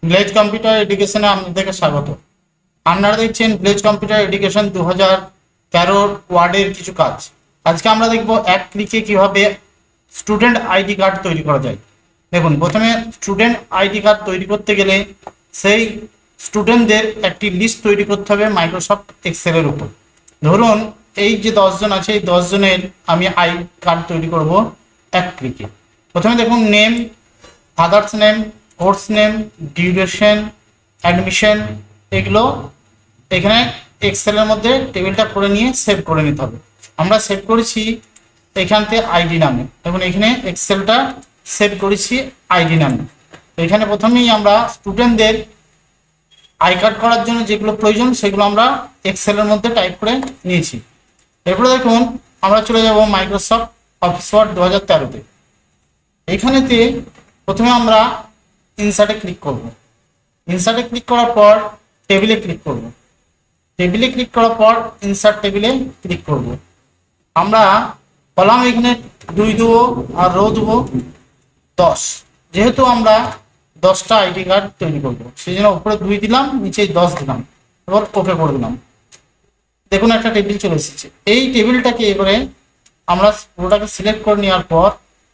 Village computer এডুকেশনে আপনাদেরকে স্বাগত। আপনারা দেখছেন ভিলেজ কম্পিউটার এডুকেশন 2013 ওয়ার্ডের কিছু কাজ। আজকে আমরা দেখব এক ক্লিকে কিভাবে স্টুডেন্ট আইডি কার্ড তৈরি করা যায়। দেখুন, প্রথমে স্টুডেন্ট আইডি কার্ড তৈরি করতে গেলে সেই স্টুডেন্টদের একটি লিস্ট তৈরি করতে হবে মাইক্রোসফট এক্সেলের উপর। ধরুন এই যে 10 জন আছে, এই 10 জনের আমি আই কার্ড তৈরি করব এক ক্লিকে। প্রথমে দেখুন name, father's name, course name, duration, admission, এগুলো এখানে এক্সেলের মধ্যে টেবিলটা করে নিয়ে সেভ করে নিতে হবে। আমরা সেভ করেছি এখানতে আইডি নামে। দেখুন এখানে এক্সেলটা সেভ করেছি আইডি নামে। এখানে প্রথমেই আমরা স্টুডেন্টদের আই কার্ড করার জন্য যেগুলো প্রয়োজন সেগুলো আমরা এক্সেলের মধ্যে টাইপ করে নিয়েছি। এরপরে দেখুন আমরা চলে যাব মাইক্রোসফট অফিস ওয়ার্ড 2013-তে। এখানেতে প্রথমে আমরা ইনসার্টে ক্লিক করব। ইনসার্টে ক্লিক করার পর টেবিলে ক্লিক করব। টেবিলে ক্লিক করার পর ইনসার্ট টেবিলে ক্লিক করব। আমরা কলাম এখানে 2 দেবো আর রো দেবো 10। যেহেতু আমরা 10টা আইডি কার্ড তৈরি করব, সেই জন্য উপরে 2 দিলাম, নিচে 10 দিলাম, এবার ওকে করে দিলাম। দেখুন একটা টেবিল চলে এসেছে। এই টেবিলটাকে এবারে আমরা পুরোটাকে সিলেক্ট করে নেওয়ার পর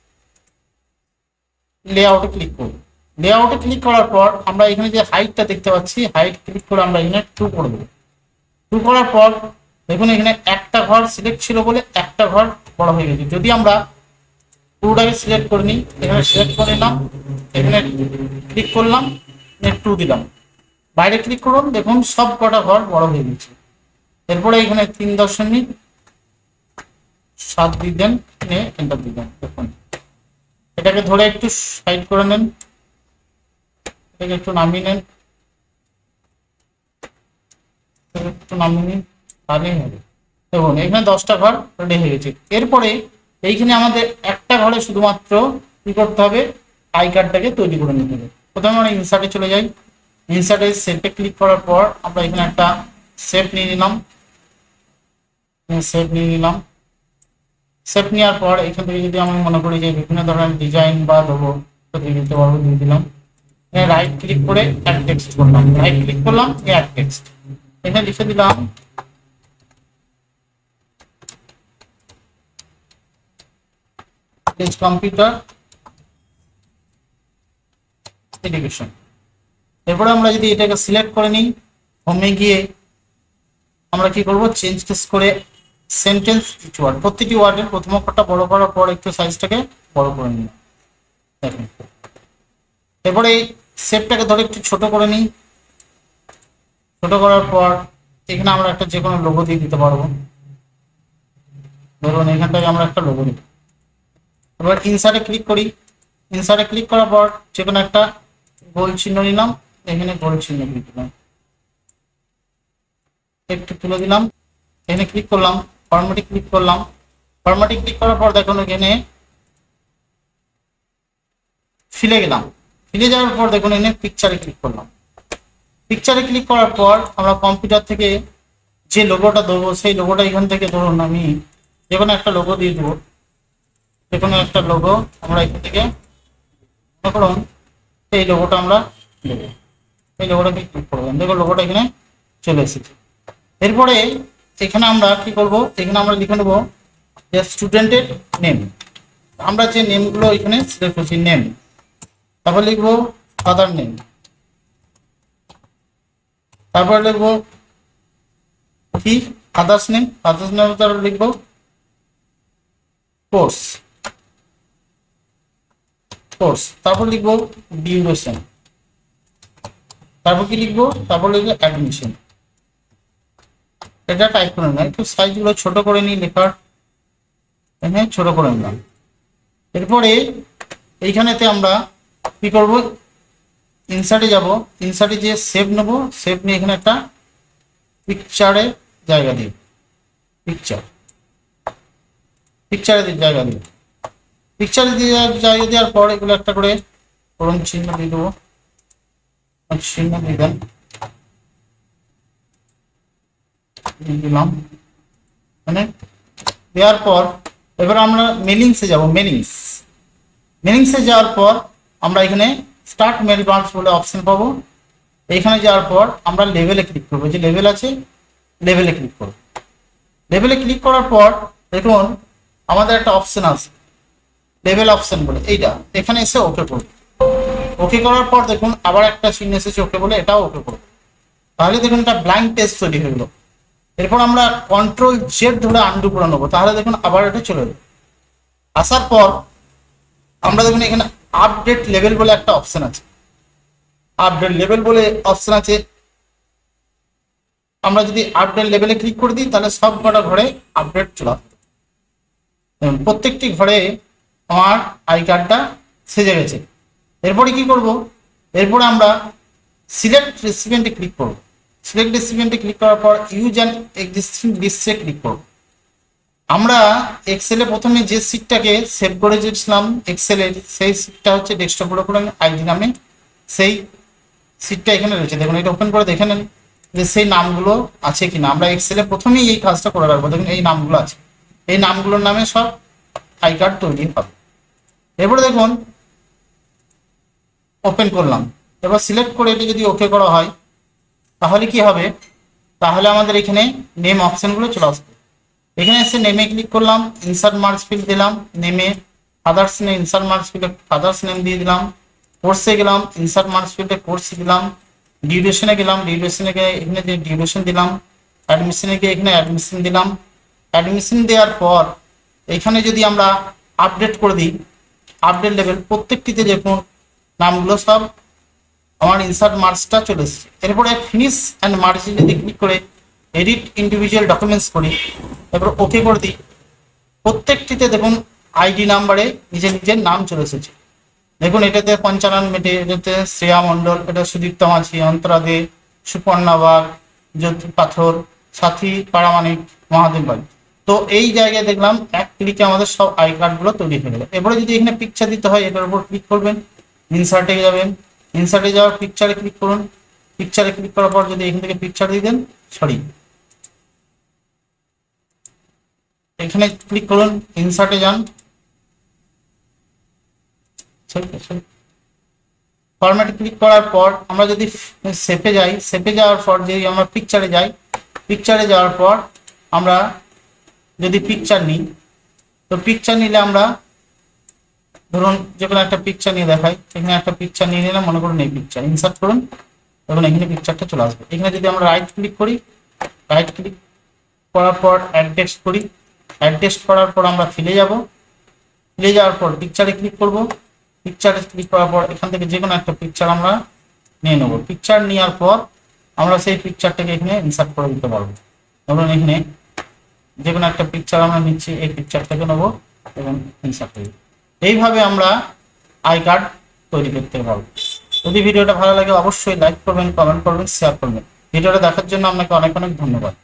লেআউটে ক্লিক করব। লেআউটে ক্লিক করার পর আমরা এখানে যে হাইটটা দেখতে পাচ্ছি, হাইট ক্লিক করে আমরা এখানে 2 করে দেবো। 2 করার পর দেখুন এখানে একটা ঘর সিলেক্ট ছিল বলে একটা ঘর বড় হয়ে গেছে। যদি আমরা পুরোটাকে সিলেক্ট করে নিই, এখানে সিলেক্ট করে নিলাম, এখানে ক্লিক করলাম, 2 দিলাম, বাইরে ক্লিক করুন, দেখুন সব কটা ঘর বড় হয়ে গেছে। এরপরে এখানে 3.7 দিয়ে দেন, এন্টার দিবেন। দেখুন এটাকে ধরে একটু সাইড করে নেন, এটাকে একটু নামিয়ে নেন, একটু নামিয়ে নিন, তাহলেই হবে। দেখুন এখানে 10টা ঘর রেডি হয়ে গেছে। এরপরে এইখানে আমাদের একটা ঘরে শুধুমাত্র কি করতে হবে, আই কার্ডটাকে তৈরি করে নিতে হবে। প্রথমে আমরা ইনসার্টে চলে যাই। ইনসার্টে শেপে ক্লিক করার পর আমরা এখানে একটা শেপ নিয়ে নিলাম। শেপ নেওয়ার পর এখান থেকে যদি আমি মনে করি যে বিভিন্ন ধরনের ডিজাইন বা দেবো, তো দিয়ে দিতে পারবো, দিয়ে দিলাম। রাইট ক্লিক করে অ্যাড টেক্সট করলাম, রাইট ক্লিক করলাম, অ্যাড টেক্সট, এখানে লিখে দিলাম কম্পিউটার এডুকেশন। এরপরে আমরা যদি এটাকে সিলেক্ট করে নিই, হোমে গিয়ে আমরা কি করব, চেঞ্জ কেস করে সেন্টেন্স ইচ ওয়ার্ড, প্রতিটি ওয়ার্ডের প্রথম অক্ষরটা বড় করার পর একটু সাইজটাকে বড় করে নিই। দেখুন এরপরে এই শেপটাকে ধরে একটু ছোট করে নিই। ছোট করার পর এখানে আমরা একটা যে কোনো লোগো দিয়ে দিতে পারবো। ধরুন এখানটাকে আমরা একটা লোগো দিই। এবার ইনসার্টে ক্লিক করি। ইনসার্টে ক্লিক করার পর যে কোনো একটা গোল চিহ্ন নিলাম, এখানে গোল চিহ্ন দিয়ে দিলাম, একটু তুলে দিলাম, এখানে ক্লিক করলাম, ফরম্যাটে ক্লিক করলাম। ফরম্যাটে ক্লিক করার পর দেখুন এখানে ফিলে গেলাম। ফিলে যাওয়ার পর দেখুন এখানে পিকচারে ক্লিক করলাম। পিকচারে ক্লিক করার পর আমরা কম্পিউটার থেকে যে লোগোটা দেবো, সেই লোগোটা এখান থেকে ধরুন আমি যে কোনো একটা লোগো দিয়ে দেবো। যে কোনো একটা লোগো আমরা এখান থেকে করুন, এই লোগোটা আমরা দেবো। এই লোগোটাকে ক্লিক করবেন, দেখো লোগোটা এখানে চলে এসেছে। এরপরে এখানে আমরা কি করব, এখানে আমরা লিখে নেবো যে স্টুডেন্টের নেম। আমরা যে নেমগুলো এখানে সিলেক্ট করছি, নেম, তারপর লিখবো ফাদার নেম, তারপর লিখবো কি ফাদার্স নেম, তারপর লিখবো কোর্স, তারপর লিখবো ডিউরেশন, তারপর কি লিখবো, তারপর লিখবো অ্যাডমিশন। এটা টাইপ করে নিলাম, একটু সাইজগুলো ছোট করে নিই, লেখার এখানে ছোট করে নিলাম। এরপরে এইখানেতে আমরা কি করব, ইনসার্টে যাব। ইনসার্টে যে সেভ নেব, সেভ নিয়ে এখানে একটা পিকচারে জায়গা দিই, পিকচারে জায়গা দিই। পিকচারে দিয়ে জায়গা দেওয়ার পর এগুলো একটা করে কোলন চিহ্ন দিয়ে দেবো, চিহ্ন দিবেন, দিলাম। মানে দেওয়ার পর এবার আমরা মেলিংসে যাব। মেলিংসে যাওয়ার পর আমরা এখানে স্টার্ট মেল মার্কস বলে অপশন পাবো। এইখানে যাওয়ার পর আমরা লেভেলে ক্লিক করবো, যে লেভেল আছে লেভেলে ক্লিক করবো। লেভেলে ক্লিক করার পর দেখুন আমাদের একটা অপশন আছে লেভেল অপশন বলে, এইটা এখানে এসে ওকে করবো। ওকে করার পর দেখুন আবার একটা চিহ্ন এসেছে ওকে বলে, এটাও ওকে করবো। তাহলে দেখুন একটা ব্ল্যাঙ্ক পেজ তৈরি হয়ে গেল। এরপর আমরা কন্ট্রোল জেড ধরে আনডু করে নেবো, তাহলে দেখুন আবার এটা চলে এলো। আসার পর আমরা দেখুন এখানে আপডেট লেভেল বলে একটা অপশন আছে, আপডেট লেভেল বলে অপশন আছে। আমরা যদি আপডেট লেভেলে ক্লিক করে দিই তাহলে সব কটা ঘরে আপডেট চলে আসবে। প্রত্যেকটি ঘরে আমার আই কার্ডটা সেজে গেছে। এরপরে কি করব, এরপরে আমরা সিলেক্ট রেসিপিয়েন্টে ক্লিক করব। সিলেক্ট রেসিপিয়েন্টে ক্লিক করার পর ইউজ অ্যান্ড এক্সিস্টিং লিস্টে ক্লিক করব। আমরা এক্সেলে প্রথমে যে সিটটাকে সেভ করে দিয়েছিলাম এক্সেলের, সেই সিটটা হচ্ছে ডেস্কটপের উপর আইডি নামে সেই সিটটা এখানে রয়েছে। দেখুন এটা ওপেন করে দেখে নেন যে সেই নামগুলো আছে কিনা। আমরা এক্সেলে প্রথমেই এই কাজটা করে রাখবো। দেখুন এই নামগুলো আছে, এই নামগুলোর নামে সব আই কার্ড তৈরি হবে। এরপরে দেখুন ওপেন করলাম, এবার সিলেক্ট করে এটি যদি ওকে করা হয় তাহলে কি হবে, তাহলে আমাদের এখানে নেম অপশনগুলো চলে আসবে। এখানে এসে নেমে ক্লিক করলাম, ইনসার্ট মার্কস ফিল্ড দিলাম, নেমে ফাদার্স নেম ইনসার্ট মার্কস ফিল্ডে ফাদার্স নেম দিয়ে দিলাম, কোর্সে গেলাম ইনসার্ট মার্কস ফিল্ডে কোর্স দিলাম, ডিউরেশনে গেলাম ডিউরেশনে গিয়ে এখানে যে ডিউরেশন দিলাম, অ্যাডমিশনে গিয়ে এখানে অ্যাডমিশন দিলাম। অ্যাডমিশন দেওয়ার পর এখানে যদি আমরা আপডেট করে দিই আপডেট লেভেল, প্রত্যেকটিতে দেখুন নামগুলো সব আমার ইনসার্ট মার্কসটা চলে এসেছে। এরপরে ফিনিশ অ্যান্ড মার্জ যদি ক্লিক করে এডিট ইন্ডিভিজুয়াল ডকুমেন্টস করি, এরপর ওকে করে দিই, প্রত্যেকটিতে দেখুন আইডি নাম্বারে নিজের নিজের নাম চলে এসেছে। দেখুন এটাতে পঞ্চানন মেটে, এটাতে শ্রেয়া মণ্ডল, এটা সুদীপ্ত মাঝি, অন্তরা দে, সুপর্ণা বাগ, জ্যোতি পাথর, সাথী পারামানিক, মহাদেব বাড়ি। তো এই জায়গায় দেখলাম এক ক্লিকে আমাদের সব আই কার্ডগুলো তৈরি হয়ে গেল। এবারে যদি এখানে পিকচার দিতে হয় এটার উপর ক্লিক করবেন, ইনসার্টে যাবেন, ইনসার্টে যাওয়ার পিকচারে ক্লিক করুন, পিকচারে ক্লিক করার পর যদি এখান থেকে পিকচার দিয়ে দেন, সরি এখানে ক্লিক করুন, ইনসার্টে যান, ফরম্যাটে ক্লিক করার পর আমরা যদি সেভে যাই, সেভে যাওয়ার পর যদি আমরা পিকচারে যাই, পিকচারে যাওয়ার পর আমরা যদি পিকচার নিই, তো পিকচার নিলে আমরা ধরুন যে কোনো একটা পিকচার নিয়ে দেখাই। এখানে একটা পিকচার নিয়ে নিলাম, মনে করুন এই পিকচার, ইনসার্ট করুন, তখন এখানে পিকচারটা চলে আসবে। এখানে যদি আমরা রাইট ক্লিক করি, রাইট ক্লিক করার পর অ্যাড টেক্সট করি, অ্যাড টেক্সট করার পর আমরা ফিলে যাব, ফিলে যাওয়ার পর পিকচারে ক্লিক করব, পিকচারে ক্লিক করার পর এখান থেকে যে কোনো একটা পিকচার আমরা নিয়ে নেব। পিকচার নেওয়ার পর আমরা সেই পিকচারটাকে এখানে ইনসার্ট করে দিতে পারবো। ধরুন এখানে যে কোনো একটা পিকচার আমরা নিচ্ছি, এই পিকচারটাকে নেবো এবং ইনসার্ট করব। এইভাবে আমরা আই কার্ড তৈরি করতে পারবো। যদি ভিডিওটা ভালো লাগে অবশ্যই লাইক করবেন, কমেন্ট করবেন, শেয়ার করবেন। ভিডিওটা দেখার জন্য আপনাকে অনেক অনেক ধন্যবাদ।